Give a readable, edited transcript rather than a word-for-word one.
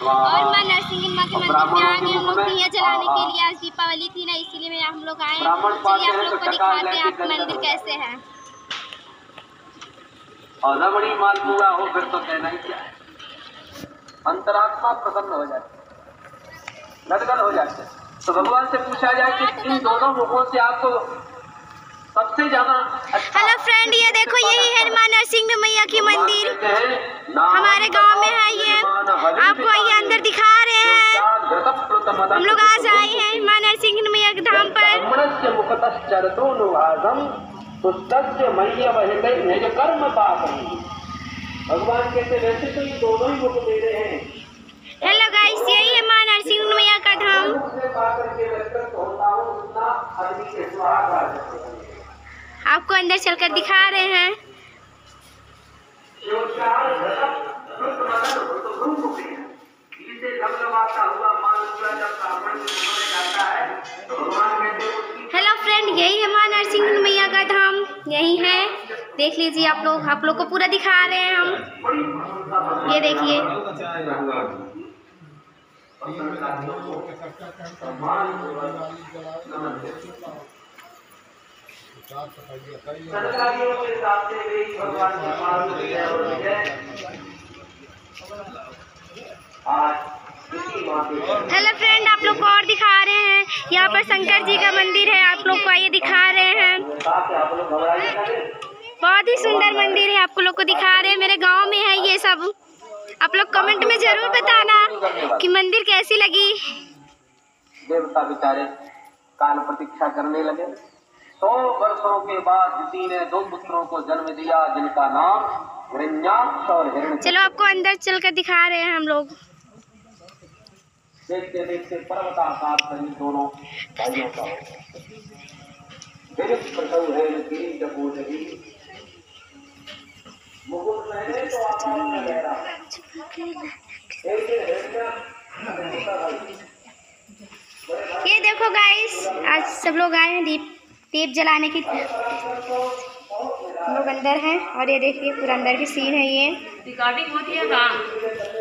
और माँ नरसिंह माँ के मंदिर में आ गए हम लोग दिया जलाने के लिए। आज दीपावली थी ना, इसीलिए मैं हम लोग आए। चलिए आप लोग को दिखाते हैं आपका मंदिर कैसे है। और रमणी माल पूरा हो फिर तो कहना ही क्या है। अंतरात्मा प्रसन्न हो जाती है, गदगद हो जाते हैं। तो भगवान से पूछा जाए कि इन दोनों मुखों से आपको सबसे ज्यादा हेलो फ्रेंड, ये देखो यही है माँ नरसिंह मैया की मंदिर, हमारे गांव में है। ये आपको ये अंदर दिखा रहे हैं। हम लोग आज आए हैं माँ नरसिंह मैया के धाम पर। भगवान कहते वैसे तो ये दोनों ही मुख मेरे हैं। हेलो गाइस, यही है माँ नरसिंह मैया का धाम। आपको अंदर चलकर दिखा रहे हैं। हेलो फ्रेंड, यही है माँ नरसिंह मैया का धाम, यही है। देख लीजिए आप लोग को पूरा दिखा रहे हैं हम। ये देखिए हेलो फ्रेंड, आप लोग को और दिखा रहे हैं। यहाँ पर शंकर जी का मंदिर है, आप लोग को आइए दिखा रहे हैं। बहुत ही सुंदर मंदिर है, आपको लोग को दिखा रहे हैं। मेरे गांव में है ये सब। आप लोग कमेंट में जरूर बताना कि मंदिर कैसी लगी। देवता बेचारे काल प्रतीक्षा करने लगे। 100 वर्षों के बाद किसी ने 2 पुत्रों को जन्म दिया, जिनका नाम हिरण्याक्ष और हिरण्यकशिपु। चलो आपको अंदर चलकर दिखा रहे हैं हम लोग। देखते देखते पर्वताकार शरीर दोनों भाइयों का हो। ये देखो गाइस, आज सब लोग आए हैं दीप जलाने की। हम लोग अंदर हैं और ये देखिए पूरा अंदर की सीन है। ये रिकॉर्डिंग होती है।